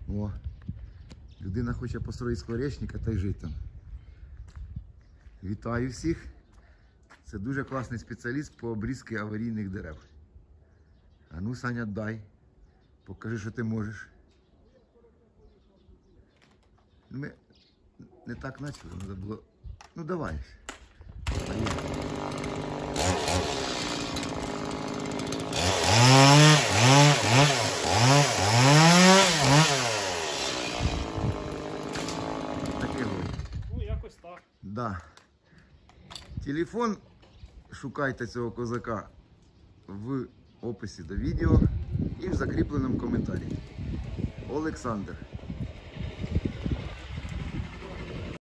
О, людина хоче построїти скворечника та й жити там. Вітаю всіх. Це дуже класний спеціаліст по обрізці аварійних дерев. А ну, Саня, дай. Покажи, що ти можеш. Ми не так почали, треба було... Ну, давай. Ну, якось так. Да. Телефон шукайте цього козака в описі до відео і в закріпленому коментарі. Олександр.